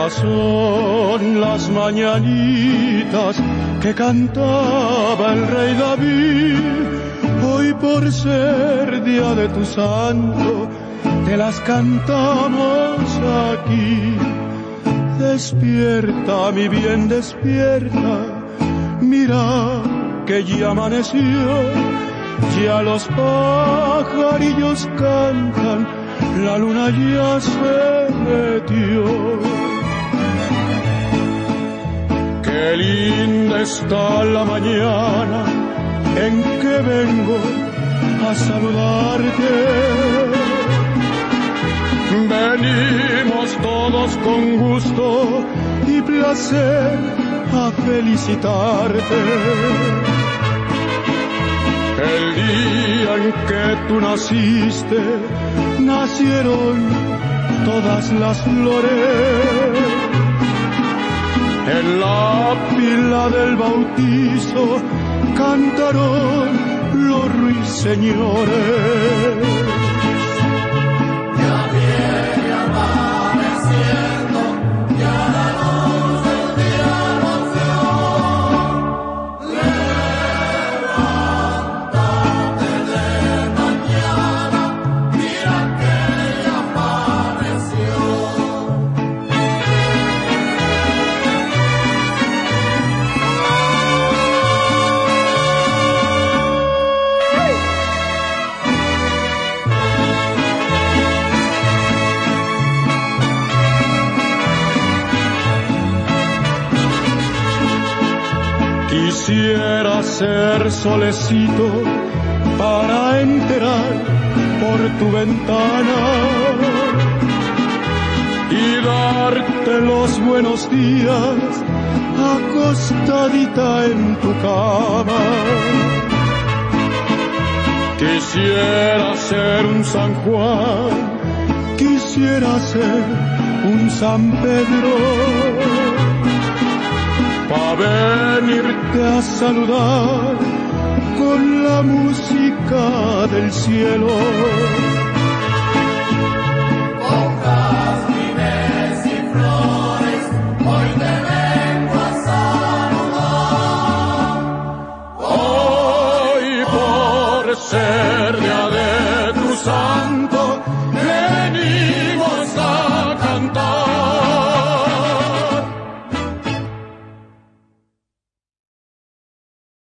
Estas son las mañanitas que cantaba el rey David. Hoy por ser día de tu santo, te las cantamos aquí. Despierta, mi bien, despierta, mira que ya amaneció, ya los pajarillos cantan, la luna ya se metió. Qué linda está la mañana en que vengo a saludarte. Venimos todos con gusto y placer a felicitarte. El día en que tú naciste, nacieron todas las flores. En la pila del bautizo cantaron los ruiseñores. Ya viene amaneciendo, ya la luz del día nació. Levántate de mañana, mira que ya amaneció. Quisiera ser solecito para entrar por tu ventana y darte los buenos días acostadita en tu cama. Quisiera ser un San Juan, quisiera ser un San Pedro, pa' venirte a saludar con la música del cielo. Con jazmines y flores, hoy te vengo a saludar. Hoy por ser